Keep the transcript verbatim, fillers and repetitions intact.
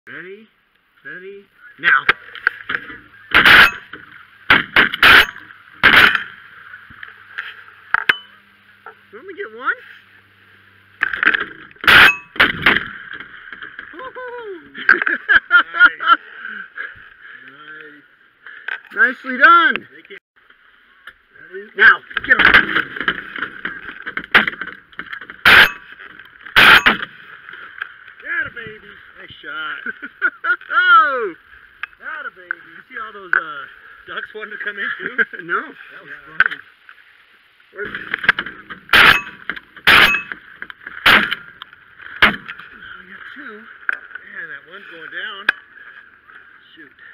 Ready? Ready? Now! You want me to get one? Nice. Nice. Nicely done. Now, get him. Atta baby. Nice shot. Oh! Atta baby. You see all those uh, ducks wanting to come in too? No. That was yeah. funny. Where's... Oh, you got two. Man, that one's going down. Shoot.